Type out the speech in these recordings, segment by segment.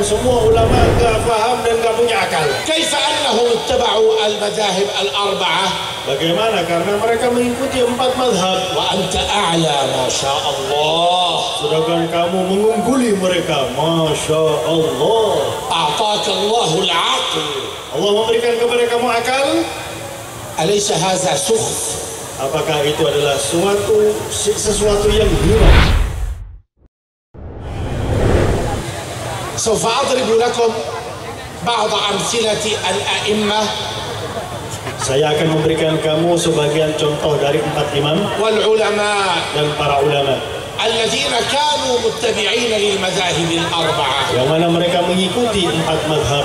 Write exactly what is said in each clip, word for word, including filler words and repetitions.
semua ulama enggak faham dan enggak punya akal. كيف أنهم اتبعوا المذاهب الأربعة Bagaimana? Karena mereka mengikuti empat mazhab. وأنت أعلى ما شاء الله. Sedangkan kamu mengungguli mereka. Masya Allah. أعطاك الله العقل. Allah memberikan kepada kamu akal. أليس هذا سخف؟ Apakah itu adalah suatu sesuatu yang hina? سوف أضرب لكم بعض أمثلة الأئمة Saya akan memberikan kamu sebagian contoh dari empat imam والعلماء dan para ulama الذين كانوا متبعين للمذاهب الأربعة. yang mana mereka mengikuti empat mazhab.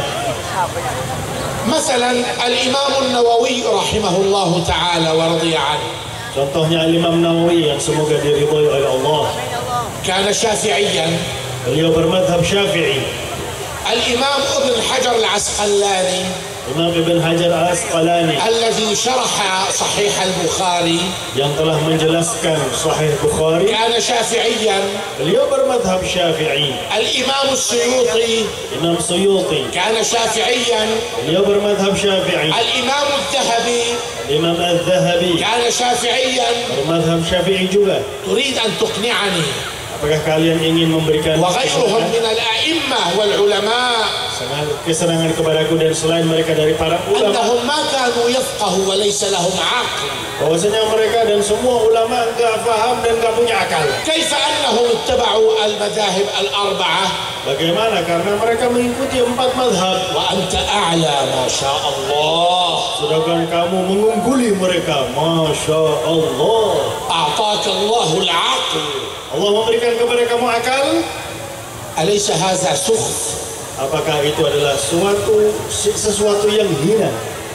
مثلا الإمام النووي رحمه الله تعالى ورضي عنه Contohnya Imam Nawawi yang semoga diridhai oleh Allah. كان شافعيا. Beliau bermadhab Syafi'i. الإمام ابن حجر العسقلاني Imam Ibn Hajar Al-Asqalani الذي شرح صحيح البخاري yang telah menjelaskan Sahih Bukhari, كان شافعيا. beliau bermadhab Syafi'i. الإمام السيوطي Imam Suyuti, كان شافعيا. beliau bermadhab Syafi'i. الإمام الذهبي Imam Al-Zahabi كان شافعيا. bermadhab Syafi'i juga. تريد أن تقنعني Apakah kalian ingin memberikan وغيرهم من الأئمة والعلماء kesenangan kepadaku dan selain mereka dari para ulama, أنهم ما كانوا يفقهوا وليس لهم عقل؟ bahwasanya mereka dan semua ulama enggak paham dan enggak punya akal. كيف أنهم اتبعوا المذاهب الأربعة Bagaimana? Karena mereka mengikuti empat mazhab. وأنت أعلى ما شاء الله. Sedangkan kamu mengungguli mereka. Masya Allah. أعطاك الله العقل. Allah memberikan kepada kamu akal. أليس هذا سخف؟ Apakah itu adalah suatu sesuatu yang hina?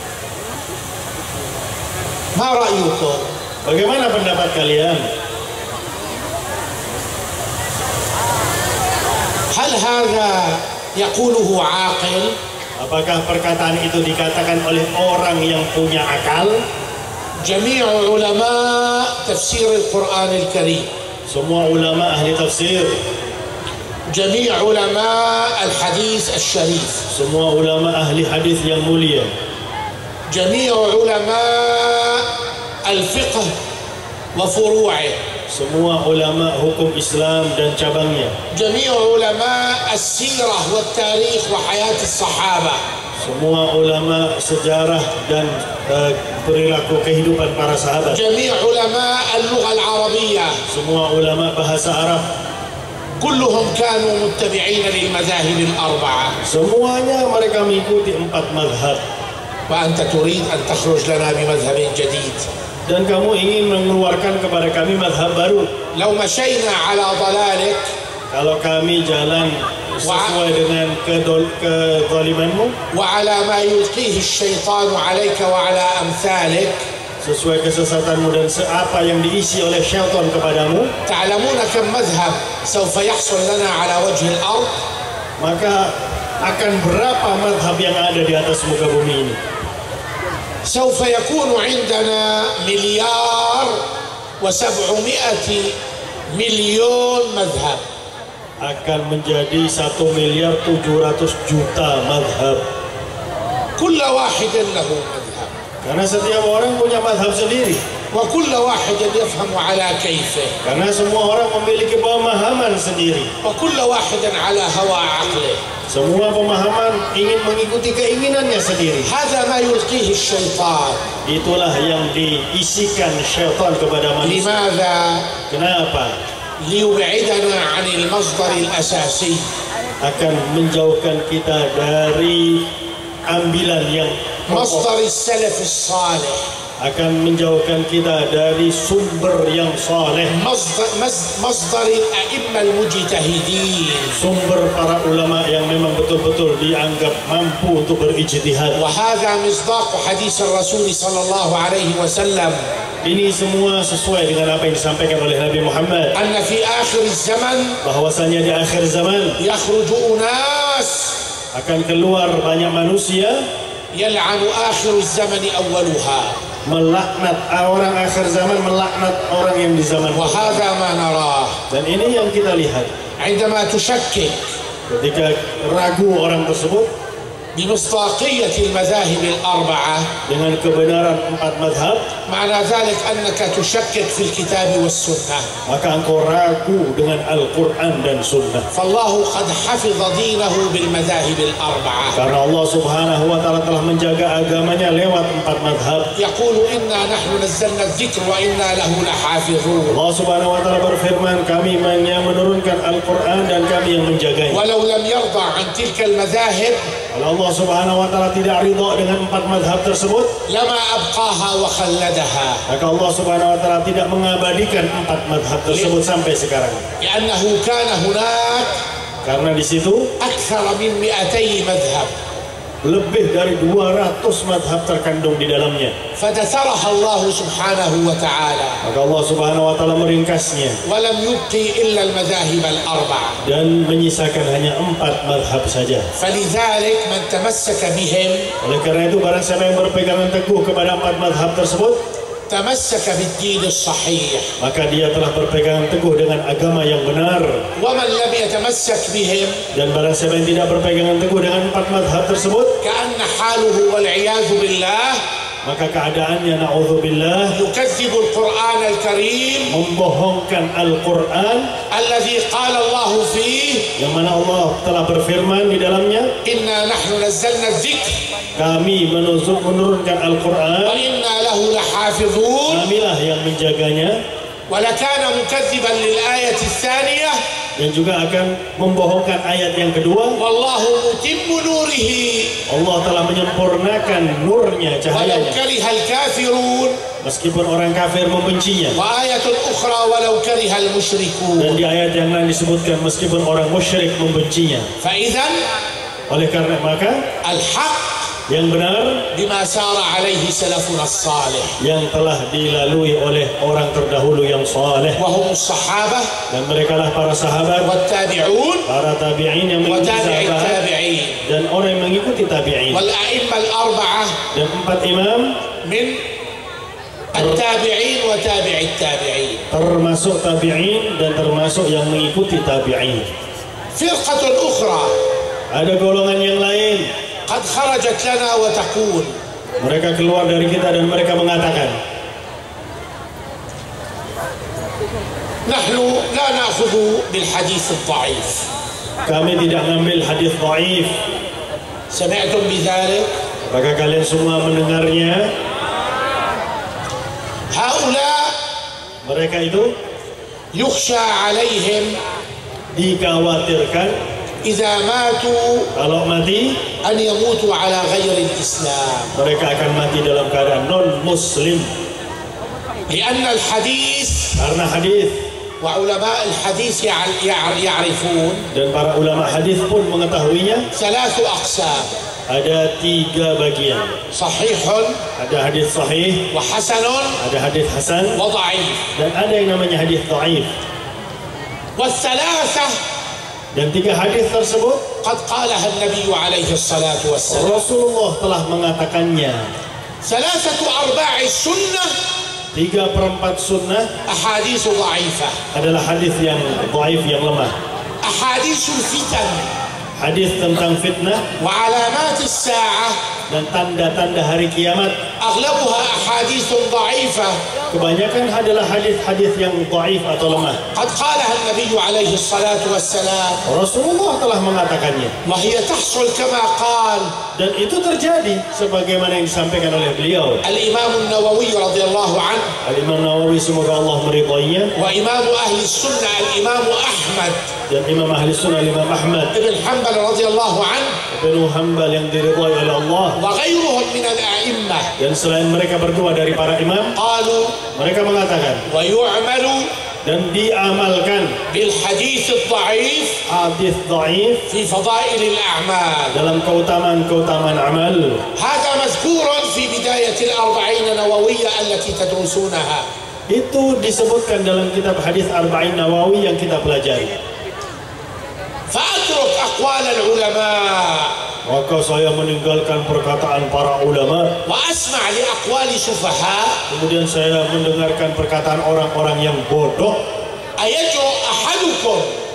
ما رأيكم؟ Bagaimana pendapat kalian? هل هذا يقوله عاقل؟ Apakah perkataan itu dikatakan oleh orang yang punya akal? جميع علماء تفسير القرآن الكريم، Semua ulama ahli tafsir, جميع علماء الحديث الشريف، semua ulama ahli hadis yang mulia, جميع علماء الفقه وفروعه، semua ulama hukum Islam dan cabangnya, جميع علماء السيرة والتاريخ وحياة الصحابة، semua ulama sejarah dan uh, perilaku kehidupan para sahabat, جميع علماء اللغة العربية، semua ulama bahasa Arab, كلهم كانوا متبعين للمذاهب الأربعة. semuanya mereka mengikuti empat mazhab. وأنت تريد أن تخرج لنا بمذهب جديد. Dan kamu ingin mengeluarkan kepada kami mazhab baru. لو مشينا على ضلالك Kalau kami jalan sesuai dengan kedol, kezalimanmu, وعلى ما يلقيه الشيطان عليك وعلى أمثالك، sesuai kesesatanmu dan seapa yang diisi oleh syaitan kepadamu, تعلمون كم مذهب سوف يحصل لنا على وجه الأرض؟ maka akan berapa mazhab yang ada di atas muka bumi ini? سوف يكون عندنا مليار وسبعمائة مليون مذهب. Akan menjadi satu miliar tujuh ratus juta mazhab. كل واحد له مذهب Karena setiap orang punya mazhab sendiri. وكل واحد يفهم على كيفه Karena semua orang memiliki pemahaman sendiri. وكل واحد على هوى عقله. Semua pemahaman ingin mengikuti keinginannya sendiri. هذا ما يلقيه الشيطان. Itulah yang diisikan syaitan kepada manusia. لماذا؟ Kenapa? ليبعدنا عن المصدر الأساسي. Akan menjauhkan kita dari ambilan yang pokok. مصدر السلف الصالح. Akan menjauhkan kita dari sumber yang saleh, مصدر, مصدر الأئمة المجتهدين. sumber para ulama yang memang betul-betul dianggap mampu untuk berijtihad. وهذا مصداق حديث الرسول صلى الله عليه وسلم Ini semua sesuai dengan apa yang disampaikan oleh Nabi Muhammad, أن في آخر الزمن bahwasanya di akhir zaman يخرج أناس akan keluar banyak manusia يلعن آخر الزمن أولها. melaknat orang akhir zaman, melaknat orang yang di zaman. وهذا ما نراه. Dan ini yang kita lihat. عندما تشكك ketika ragu orang tersebut بمصداقية المذاهب الأربعة dengan kebenaran empat madhab, معنى ذلك أنك تشكك في الكتاب والسنة، maka engkau ragu dengan Al-Quran dan Sunnah. فالله قد حفظ دينه بالمذاهب الأربعة. Karena Allah Subhanahu wa Ta'ala telah menjaga agamanya lewat empat madhab. يقول إنا نحن نزلنا الذكر وإنا له لحافظون. Allah Subhanahu wa Ta'ala berfirman, kami yang menurunkan Al-Quran dan kami yang menjaganya. ولو لم يرضى عن تلك المذاهب Kalau Allah Subhanahu wa Ta'ala tidak ridha dengan empat madhab tersebut, لما أبقاها وخلدها، maka Allah Subhanahu wa Ta'ala tidak mengabadikan empat madhab tersebut sampai sekarang. لأنه كان هناك Karena di situ أكثر من مئتي مذهب، lebih dari dua ratus madhab terkandung di dalamnya. فدثرها الله سبحانه وتعالى Maka Allah Subhanahu wa Ta'ala meringkasnya ولم يبقي إلا المذاهب الأربعة. dan menyisakan hanya empat madhab saja. فلذلك من تمسك بهم Oleh karena itu, barang siapa yang berpegangan teguh kepada empat madhab tersebut, تمسك بالدين الصحيح، maka dia telah berpegangan teguh dengan agama yang benar. ومن لم يتمسك بهم Dan barang siapa yang tidak berpegangan teguh dengan empat madhab tersebut, كأن حاله والعياذ بالله maka keadaannya na'udzubillah يكذب القرآن الكريم membohongkan Al-Quran الذي قال الله فيه yang mana Allah telah berfirman di dalamnya, إنا نحن نزلنا الذكر kami menuzul, menurunkan Al-Quran, وإنا له لحافظون. kamilah yang menjaganya. ولكان مكذبا للآية الثانية Dan juga akan membohongkan ayat yang kedua, والله متم نوره Allah telah menyempurnakan nurnya, ولو cahayanya, كره الكافرون. meskipun orang kafir membencinya. وآية أخرى ولو كره Dan المشركون. di ayat yang lain disebutkan meskipun orang musyrik membencinya. فإذا Oleh karena maka الحق yang benar بما سار عليه سلفنا الصالح yang telah dilalui oleh orang terdahulu yang saleh, وهم الصحابة dan mereka lah para sahabat, والتابعون para tabi'in yang mengikuti وتابع sahabat, التابعين dan orang yang mengikuti tabi'in, والأئمة الأربعة dan empat imam من التابعين وتابع التابعين. termasuk tabi'in dan termasuk yang mengikuti tabi'in. فرقة أخرى Ada golongan yang lain, قد خرجت لنا وتقول mereka keluar dari kita dan mereka mengatakan, نحن لا نأخذ بالحديث الضعيف. kami tidak mengambil hadis dhaif. سمعتم بذلك؟ Apakah kalian semua mendengarnya? هؤلاء Mereka itu يخشى عليهم dikhawatirkan إذا ماتوا kalau mati أن يموتوا على غير الإسلام، mereka akan mati dalam keadaan non muslim. لأن الحديث Karena hadis, وعلماء الحديث يع- يع- يعرفون dan para ulama hadis pun mengetahuinya, ثلاث أقسام: ada tiga bagian. صحيح Ada hadis sahih, وحسن ada hadis hasan, وضعيف. dan ada yang namanya hadis dhaif. والثلاثة Dan tiga hadis tersebut قد قالها النبي عليه الصلاة والسلام. Rasulullah telah mengatakannya. ثلاثة أرباع السنة Tiga perempat sunnah أحاديث ضعيفة، adalah hadis yang dhaif, yang lemah. أحاديث الفتن Hadis tentang fitnah وعلامات الساعة dan tanda-tanda hari kiamat, أغلبها أحاديث ضعيفة kebanyakan adalah hadis-hadis yang dhaif atau lemah. قد قالها النبي عليه الصلاة والسلام، Rasulullah telah mengatakannya, وهي تحصل كما قال dan itu terjadi sebagaimana yang disampaikan oleh beliau. الإمام النووي رضي الله عنه Al-Imam Nawawi, semoga Allah meridainya, وإمام أهل السنة الإمام أحمد dan Imam Ahli Sunnah Imam Ahmad بن حنبل رضي الله عنه bin Hanbal yang diridai oleh Allah, وغيرهم من الأئمة dan selain mereka berdua dari para imam, قالوا mereka mengatakan ويعمل dan diamalkan بالحديث الضعيف hadis dhaif في فضائل الأعمال. dalam keutamaan-keutamaan amal. هذا مذكور في بداية الأربعين النووية التي تدرسونها. Itu disebutkan dalam kitab hadis Arba'in Nawawi yang kita pelajari. فأترك أقوال العلماء Maka saya meninggalkan perkataan para ulama, وأسمع لأقوال سفهاء. kemudian saya mendengarkan perkataan orang-orang yang bodoh. أيجرؤ أحدكم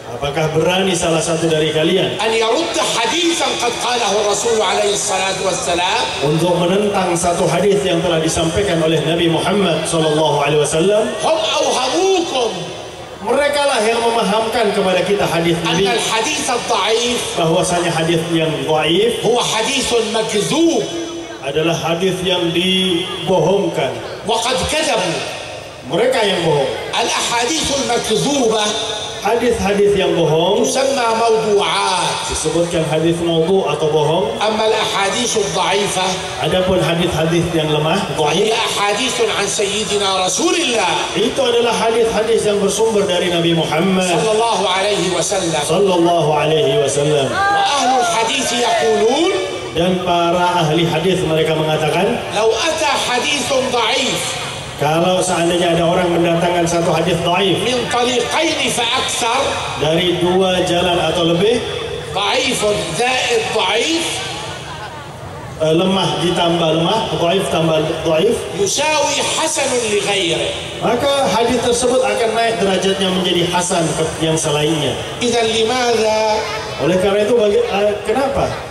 Apakah berani salah satu dari kalian أن يرد حديثا قد قاله الرسول عليه الصلاة والسلام untuk menentang satu hadis yang telah disampaikan oleh Nabi Muhammad sallallahu alaihi wasallam? هم أوهموكم Mereka lah yang memahamkan kepada kita hadis أن Nabi الحديث الضعيف bahwasanya hadis yang dhaif هو حديث مكذوب adalah hadis yang dibohongkan. وقد كذبوا. Mereka yang bohong. الأحاديث المكذوبة Hadis-hadis yang bohong تسمى موضوعات. disebutkan hadis maudhu atau bohong. أما الأحاديث الضعيفة Adapun hadis-hadis yang lemah, هي dhaif, أحاديث عن سيدنا رسول الله itu adalah hadis-hadis yang bersumber dari Nabi Muhammad صلى الله عليه وسلم. sallallahu alaihi wasallam. وأهل الحديث يقولون Dan para ahli hadis mereka mengatakan, لو أتى حديث ضعيف kalau seandainya ada orang mendatangkan satu hadis dhaif من طريقين فأكثر، dari dua jalan atau lebih, ضعيف زائد ضعيف، eh, lemah ditambah lemah, dhaif tambah dhaif, يساوي حسن لغيره. maka hadis tersebut akan naik derajatnya menjadi hasan ke yang selainnya. إذا لماذا Oleh karena itu bagi, eh, kenapa